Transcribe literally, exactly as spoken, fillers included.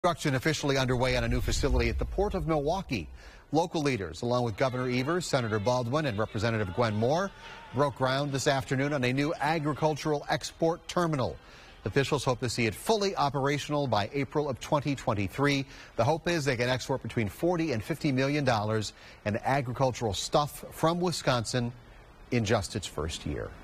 Construction officially underway on a new facility at the Port of Milwaukee. Local leaders, along with Governor Evers, Senator Baldwin, and Representative Gwen Moore, broke ground this afternoon on a new agricultural export terminal. Officials hope to see it fully operational by April of twenty twenty-three. The hope is they can export between forty and fifty million dollars in agricultural stuff from Wisconsin in just its first year.